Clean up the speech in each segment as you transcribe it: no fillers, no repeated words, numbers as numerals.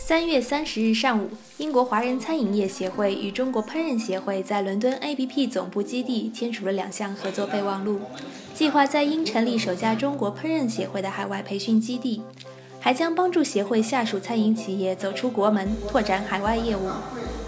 3月30日上午，英国华人餐饮业协会与中国烹饪协会在伦敦 ABP 总部基地签署了2项合作备忘录，计划在英成立首家中国烹饪协会的海外培训基地，还将帮助协会下属餐饮企业走出国门，拓展海外业务。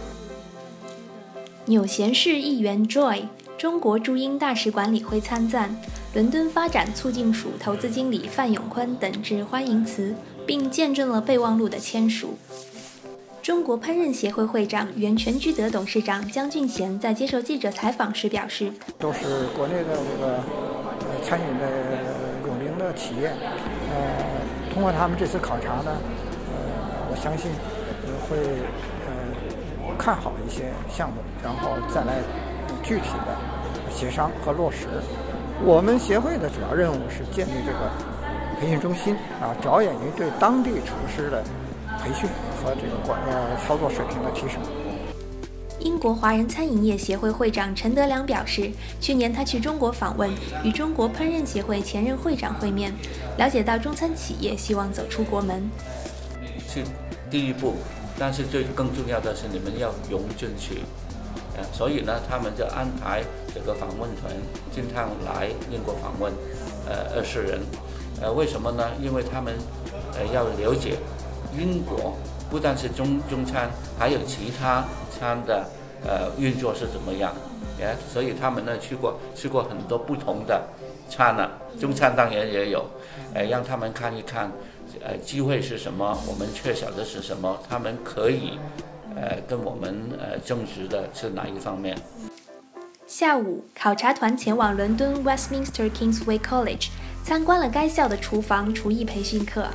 纽贤市议员 Joy、中国驻英大使馆理会参赞，伦敦发展促进署投资经理范永坤等致欢迎词，并见证了备忘录的签署。中国烹饪协会会长、原全聚德董事长江俊贤在接受记者采访时表示：“ 都是国内的这个餐饮的有名的企业，通过他们这次考察呢，我相信会看好一些项目，然后再来具体的协商和落实。我们协会的主要任务是建立这个培训中心着眼于对当地厨师的培训和这个操作水平的提升。” 英国华人餐饮业协会会长陈德良表示，去年他去中国访问，与中国烹饪协会前任会长会面，了解到中餐企业希望走出国门。 是第一步，但是更重要的是你们要融进去。所以呢，他们就安排这个访问团经常来英国访问，20人。为什么呢？因为他们要了解英国不但是中餐，还有其他餐的运作是怎么样。所以他们呢吃过很多不同的餐了，中餐当然也有，让他们看一看，机会是什么，我们缺少的是什么，他们可以跟我们争执的是哪一方面。 下午，考察团前往伦敦 Westminster Kingsway College， 参观了该校的厨房厨艺培训课。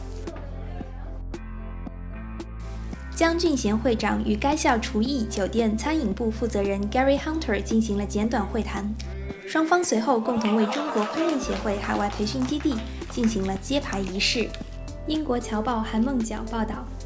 江俊贤会长与该校厨艺、酒店、餐饮部负责人 Gary Hunter 进行了简短会谈，双方随后共同为中国烹饪协会海外培训基地进行了揭牌仪式。英国侨报韩梦角报道。